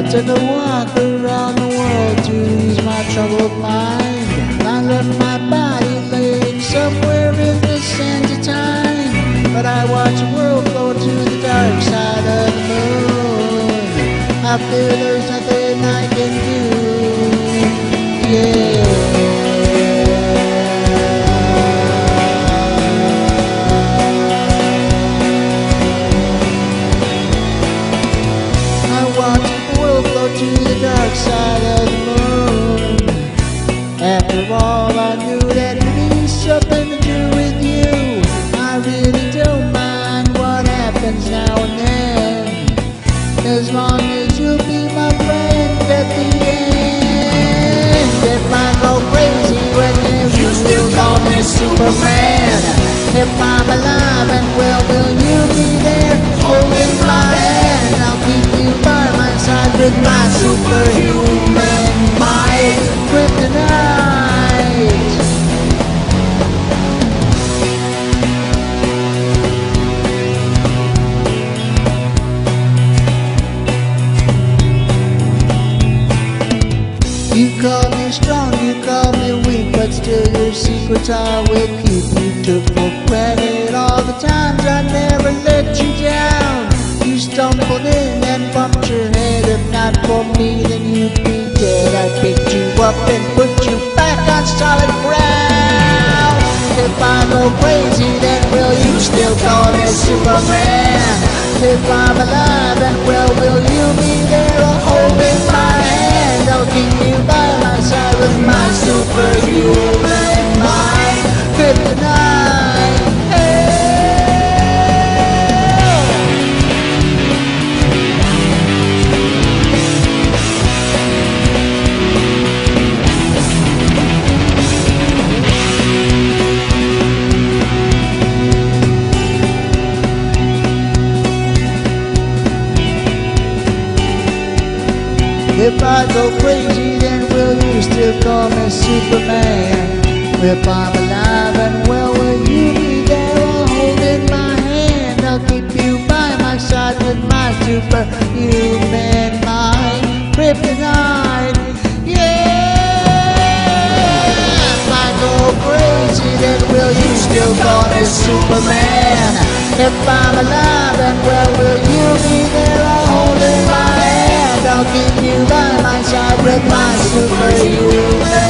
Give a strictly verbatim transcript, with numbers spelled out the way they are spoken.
took a walk around the world to ease my troubled mind. I left my body laying somewhere in the sands of time, but I watch the world flow to the dark side of the moon. I feel there's nothing I can do, yeah. To the dark side of the moon. After all, I knew that it be something to do with you. I really don't mind what happens now and then, as long as you'll be my friend at the end. If I go crazy when you still call me Superman, if I'm alive and well, will you be there holding my hand? I'll keep you by my side with my superhuman might, kryptonite. You call me strong, you call me weak, but still your secrets I will keep. You took for granted all the times I never let you down. You stumbled in and bumped your head. If not for me, then you'd be dead. I picked you up and put you back on solid ground. If I go crazy, then will you still call me Superman? If I'm alive and well, will you be there holding my hand? I'll keep you by my side with my superhuman mind, kryptonite. If I go crazy, then will you still call me Superman? If I'm alive and well, will you be there all holding my hand? I'll keep you by my side with my superhuman mind, kryptonite. Yeah! If I go crazy, then will you still call me Superman? If I'm alive and well, will you be there all holding my hand? I'll keep you by my side with my superhuman